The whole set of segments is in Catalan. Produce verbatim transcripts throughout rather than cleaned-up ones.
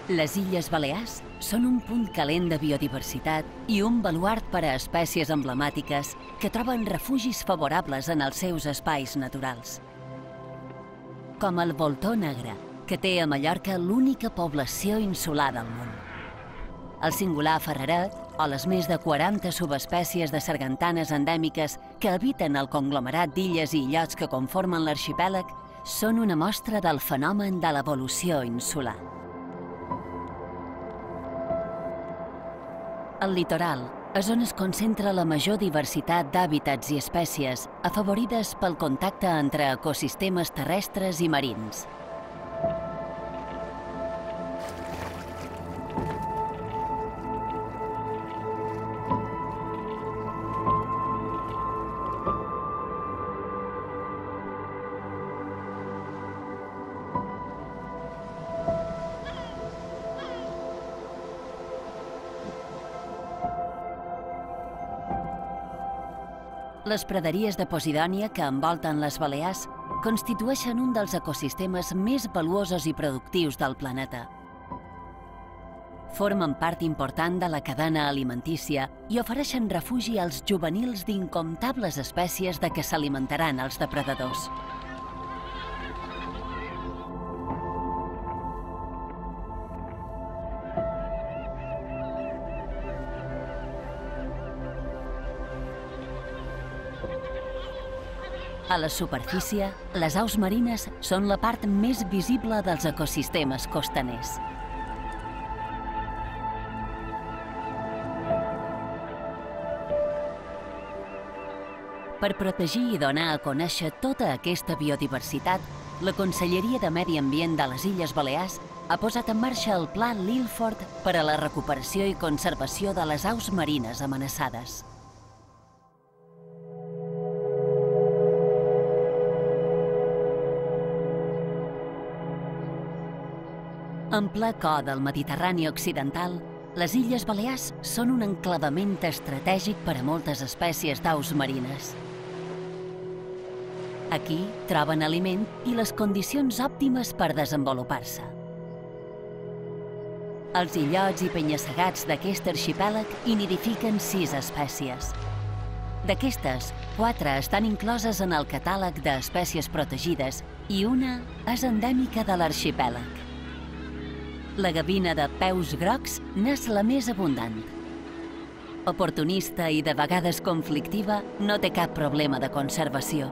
Les Illes Balears són un punt calent de biodiversitat i un baluard per a espècies emblemàtiques que troben refugis favorables en els seus espais naturals. Com el voltor negre, que té a Mallorca l'única població insular del món. El singular ferreret o les més de quaranta subespècies de sargantanes endèmiques que habiten el conglomerat d'illes i illots que conformen l'arxipèlag són una mostra del fenomen de l'evolució insular. El litoral és on es concentra la major diversitat d'hàbitats i espècies afavorides pel contacte entre ecosistemes terrestres i marins. Les praderies de Posidònia que envolten les Balears constitueixen un dels ecosistemes més valuosos i productius del planeta. Formen part important de la cadena alimentícia i ofereixen refugi als juvenils d'incomptables espècies de què s'alimentaran els depredadors. A la superfície, les aus marines són la part més visible dels ecosistemes costaners. Per protegir i donar a conèixer tota aquesta biodiversitat, la Conselleria de Medi Ambient de les Illes Balears ha posat en marxa el Pla Lilford per a la recuperació i conservació de les aus marines amenaçades. En ple cor del Mediterrani occidental, les Illes Balears són un enclavament estratègic per a moltes espècies d'aus marines. Aquí troben aliment i les condicions òptimes per desenvolupar-se. Els illots i penya-segats d'aquest arxipèlag hi nidifiquen sis espècies. D'aquestes, quatre estan incloses en el catàleg d'espècies protegides i una és endèmica de l'arxipèlag. La gavina de peus grocs n'és la més abundant. Oportunista i de vegades conflictiva, no té cap problema de conservació.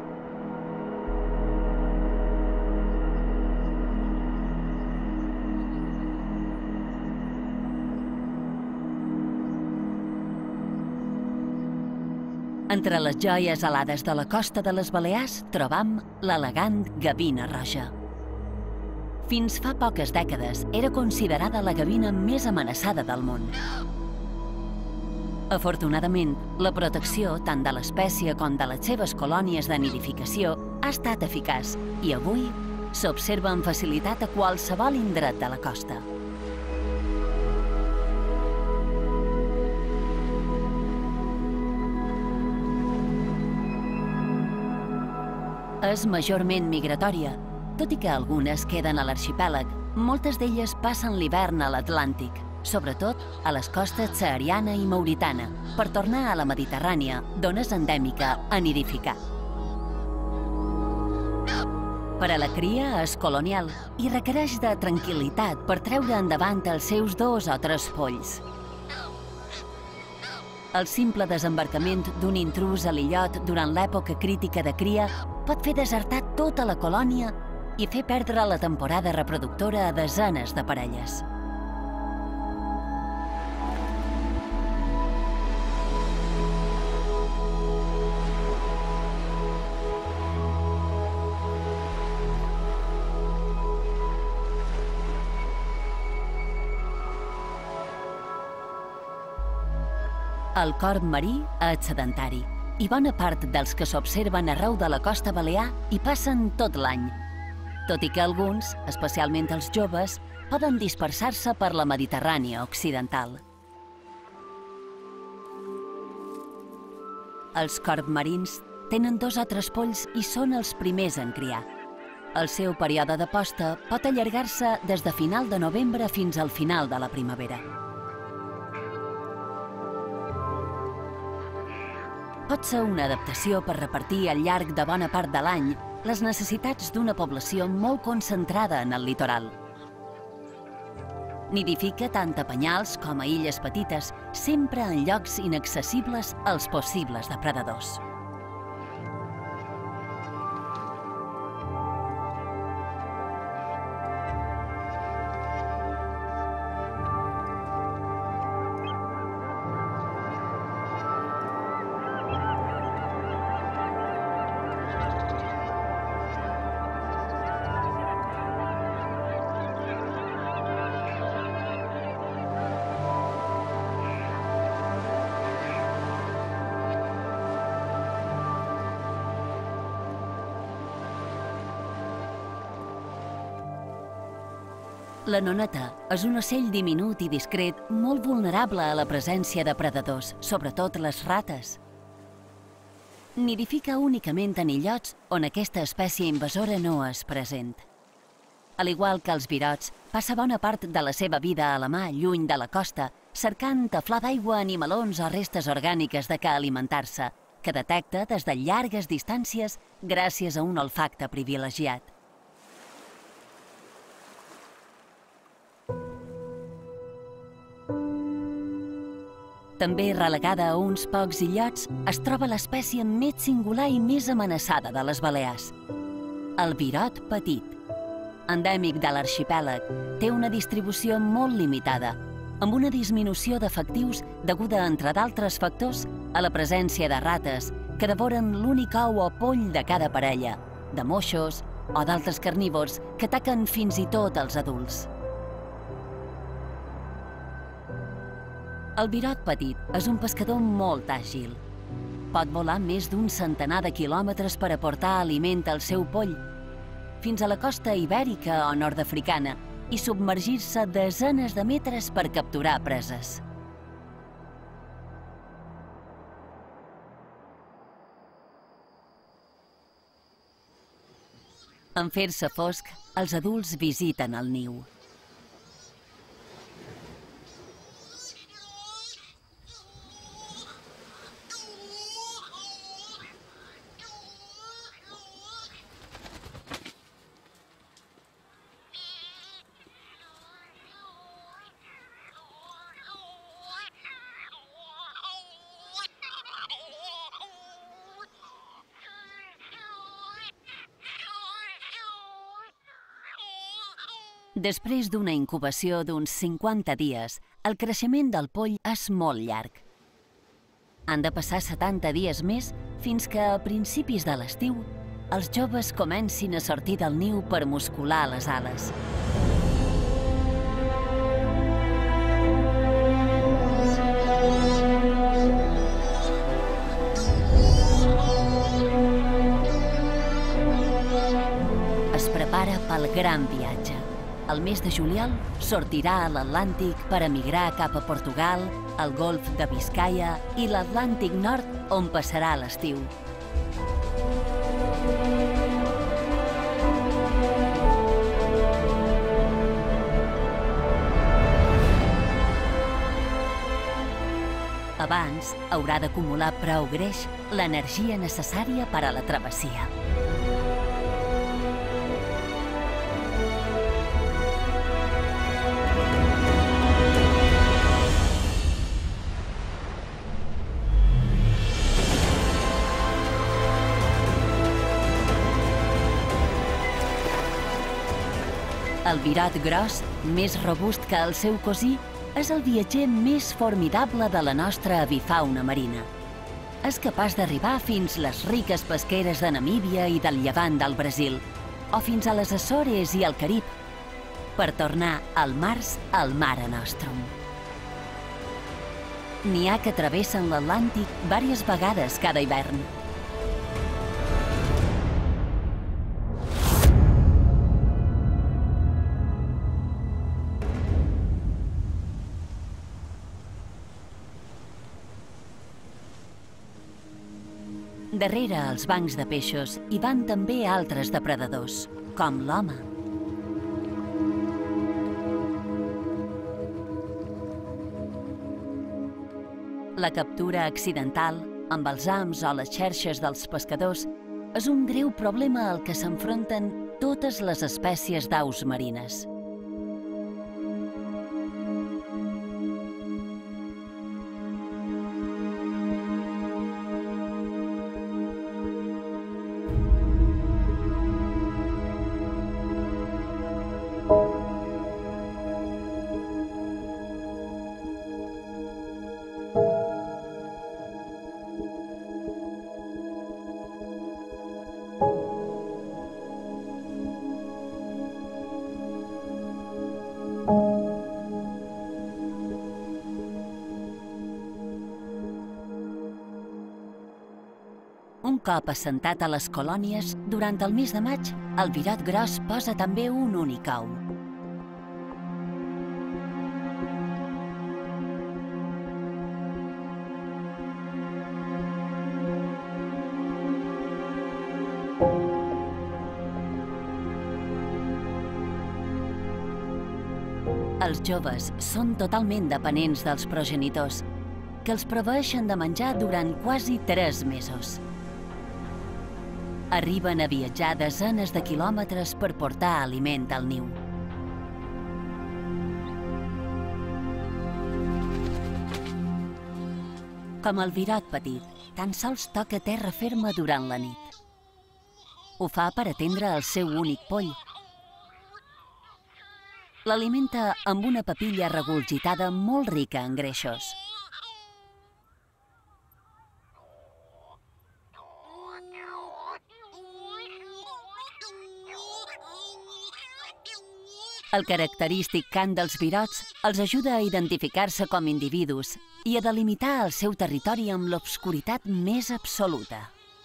Entre les joies alades de la costa de les Balears trobam l'elegant gavina roja. Fins fa poques dècades era considerada la gavina més amenaçada del món. Afortunadament, la protecció tant de l'espècie com de les seves colònies de nidificació ha estat eficaç i avui s'observa amb facilitat a qualsevol indret de la costa. És majorment migratòria. Tot i que algunes queden a l'arxipèlag, moltes d'elles passen l'hivern a l'Atlàntic, sobretot a les costes sahariana i mauritana, per tornar a la Mediterrània, d'on és endèmica a nidificar. Per a la cria és colonial i requereix de tranquil·litat per treure endavant els seus dos o tres polls. El simple desembarcament d'un intrús a l'illot durant l'època crítica de cria pot fer desertar tota la colònia i fer perdre la temporada reproductora a desenes de parelles. El corb marí és sedentari i bona part dels que s'observen arreu de la costa balear hi passen tot l'any, tot i que alguns, especialment els joves, poden dispersar-se per la Mediterrània occidental. Els corbs marins tenen dos o tres polls i són els primers en criar. El seu període de posta pot allargar-se des de final de novembre fins al final de la primavera. Pot ser una adaptació per repartir al llarg de bona part de l'any les necessitats d'una població molt concentrada en el litoral. Nidifica tant a penyals com a illes petites, sempre en llocs inaccessibles als possibles depredadors. La noneta és un ocell diminut i discret, molt vulnerable a la presència de predadors, sobretot les rates. Nidifica únicament en illots on aquesta espècie invasora no és present. Al igual que els virots, passa bona part de la seva vida a la mà, lluny de la costa, cercant taflar d'aigua, animalons o restes orgàniques de què alimentar-se, que detecta des de llargues distàncies gràcies a un olfacte privilegiat. També relegada a uns pocs illots, es troba l'espècie més singular i més amenaçada de les Balears, el virot petit. Endèmic de l'arxipèlag, té una distribució molt limitada, amb una disminució d'efectius deguda, entre d'altres factors, a la presència de rates que devoren l'únic ou o poll de cada parella, de moixos o d'altres carnívors que ataquen fins i tot els adults. El virot petit és un pescador molt àgil. Pot volar més d'un centenar de quilòmetres per aportar aliment al seu poll, fins a la costa ibèrica o nord-africana, i submergir-se desenes de metres per capturar preses. En fer-se fosc, els adults visiten el niu. Després d'una incubació d'uns cinquanta dies, el creixement del poll és molt llarg. Han de passar setanta dies més fins que, a principis de l'estiu, els joves comencin a sortir del niu per muscular les ales. Es prepara pel gran viatge. El mes de juliol sortirà a l'Atlàntic per emigrar cap a Portugal, el Golf de Biscaia i l'Atlàntic Nord, on passarà l'estiu. Abans, haurà d'acumular prou greix, l'energia necessària per a la travessia. El virot gros, més robust que el seu cosí, és el viatger més formidable de la nostra avifauna marina. És capaç d'arribar fins les riques pesqueres de Namíbia i del llevant del Brasil, o fins a les Açores i el Carib, per tornar al març al Mare Nostrum. N'hi ha que travessen l'Atlàntic diverses vegades cada hivern. Darrere els bancs de peixos hi van també altres depredadors. com l'home. La captura accidental, amb els hams o les xerxes dels pescadors, és un greu problema al que s'enfronten totes les espècies d'aus marines. Un cop assentat a les colònies, durant el mes de maig, el virot gros posa també un únic ou. Els joves són totalment dependents dels progenitors, que els proveeixen de menjar durant quasi tres mesos. Arriben a viatjar desenes de quilòmetres per portar aliment al niu. Com el virot petit, tan sols toca terra ferma durant la nit. Ho fa per atendre el seu únic poll. L'alimenta amb una papilla regurgitada molt rica en greixos. El característic cant dels virots els ajuda a identificar-se com individus i a delimitar el seu territori amb l'obscuritat més absoluta.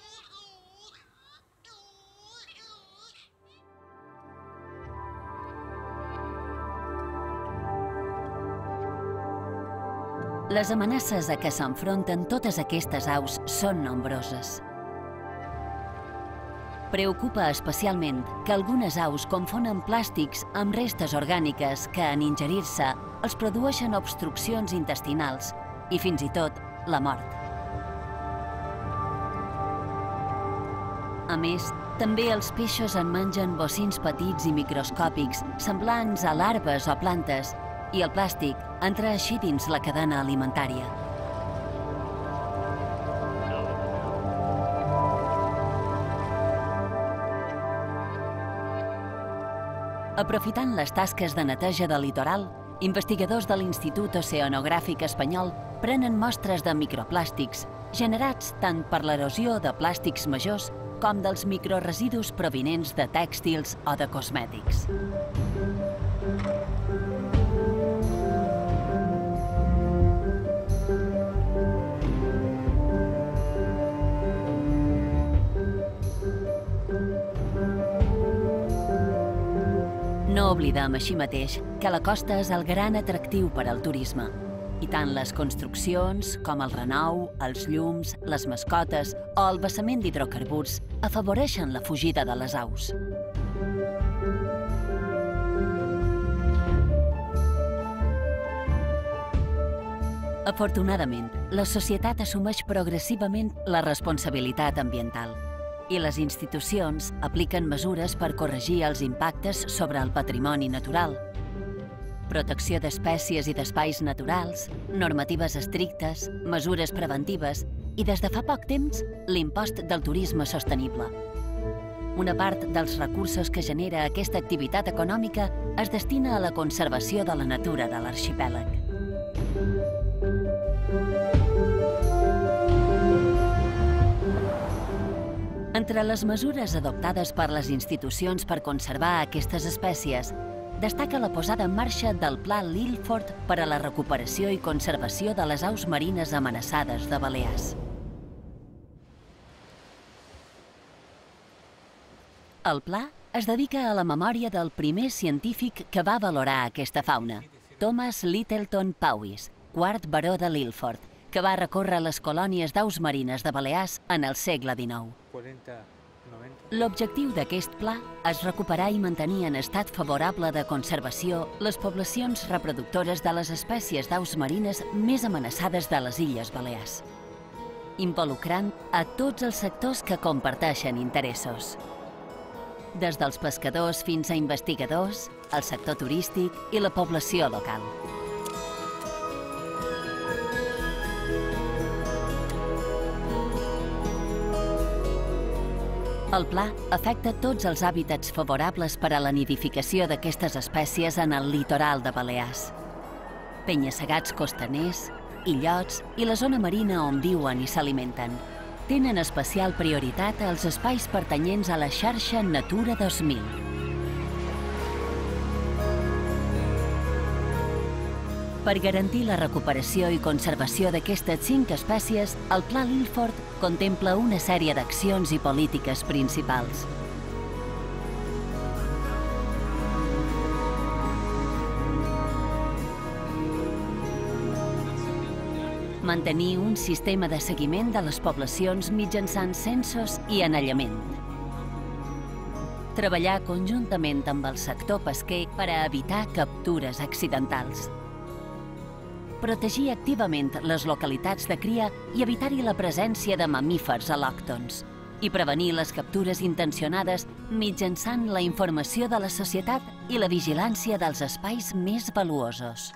Les amenaces a què s'enfronten totes aquestes aus són nombroses. Preocupa especialment que algunes aus confonen plàstics amb restes orgàniques que, en ingerir-se, els produeixen obstruccions intestinals i, fins i tot, la mort. A més, també els peixos en mengen bocins petits i microscòpics, semblants a larves o plantes, i el plàstic entra així dins la cadena alimentària. Aprofitant les tasques de neteja del litoral, investigadors de l'Institut Oceanogràfic Espanyol prenen mostres de microplàstics generats tant per l'erosió de plàstics majors com dels microresidus provinents de tèxtils o de cosmètics. No oblidem així mateix que la costa és el gran atractiu per al turisme, i tant les construccions com el renou, els llums, les mascotes o el vessament d'hidrocarburs afavoreixen la fugida de les aus. Afortunadament, la societat assumeix progressivament la responsabilitat ambiental i les institucions apliquen mesures per corregir els impactes sobre el patrimoni natural. Protecció d'espècies i d'espais naturals, normatives estrictes, mesures preventives i, des de fa poc temps, l'impost del turisme sostenible. Una part dels recursos que genera aquesta activitat econòmica es destina a la conservació de la natura de l'arxipèlag. Entre les mesures adoptades per les institucions per conservar aquestes espècies, destaca la posada en marxa del Pla Lilford per a la recuperació i conservació de les aus marines amenaçades de Balears. El pla es dedica a la memòria del primer científic que va valorar aquesta fauna, Thomas Littleton Powys, quart baró de Lilford, que va recórrer les colònies d'aus marines de Balears en el segle dinou. quaranta, noventa L'objectiu d'aquest pla és recuperar i mantenir en estat favorable de conservació les poblacions reproductores de les espècies d'aus marines més amenaçades de les Illes Balears, involucrant a tots els sectors que comparteixen interessos. Des dels pescadors fins a investigadors, el sector turístic i la població local. El pla afecta tots els hàbitats favorables per a la nidificació d'aquestes espècies en el litoral de Balears. Penya-segats costaners, illots i la zona marina on viuen i s'alimenten. Tenen especial prioritat als espais pertanyents a la xarxa Natura dos mil. Per garantir la recuperació i conservació d'aquestes cinc espècies, el Pla Lilford contempla una sèrie d'accions i polítiques principals. Mantenir un sistema de seguiment de les poblacions mitjançant censos i anellament. Treballar conjuntament amb el sector pesquer per a evitar captures accidentals. Protegir activament les localitats de cria i evitar-hi la presència de mamífers al·lòctons i prevenir les captures intencionades mitjançant la informació de la societat i la vigilància dels espais més valuosos.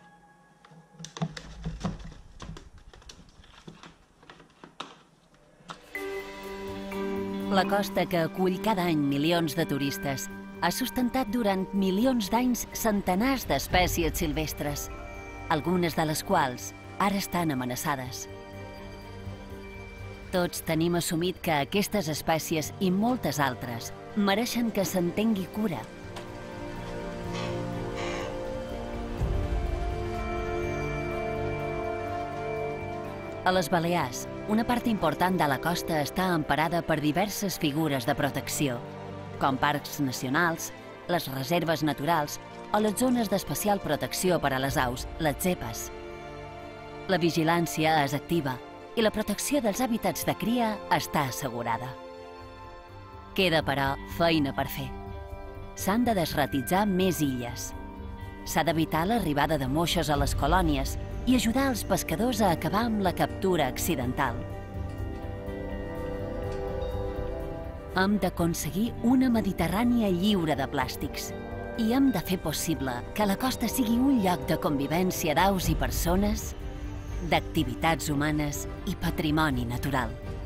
La costa que acull cada any milions de turistes ha sustentat durant milions d'anys centenars d'espècies silvestres, algunes de les quals ara estan amenaçades. Tots tenim assumit que aquestes espècies i moltes altres mereixen que se'n tingui cura. A les Balears, una part important de la costa està emparada per diverses figures de protecció, com parcs nacionals, les reserves naturals o les zones d'especial protecció per a les aus, les zepas. La vigilància és activa i la protecció dels hàbitats de cria està assegurada. Queda, però, feina per fer. S'han de desratitzar més illes. S'ha d'evitar l'arribada de moixos a les colònies i ajudar els pescadors a acabar amb la captura accidental. Hem d'aconseguir una Mediterrània lliure de plàstics i hem de fer possible que la costa sigui un lloc de convivència d'aus i persones, d'activitats humanes i patrimoni natural.